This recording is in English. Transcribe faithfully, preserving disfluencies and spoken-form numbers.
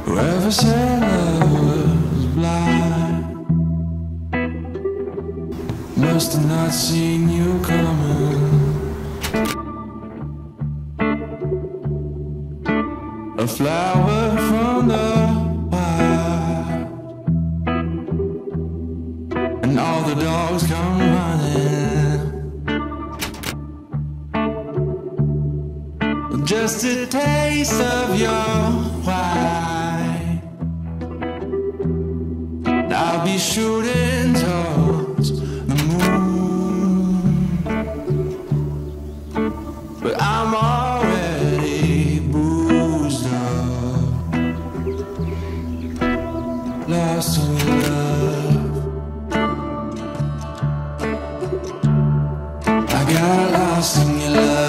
Whoever said love was blind must have not seen you coming. A flower from the wild, and all the dogs come running. Just a taste of your white, I'll be shooting towards the moon, but I'm already boozed up, lost in your love. I got lost in your love.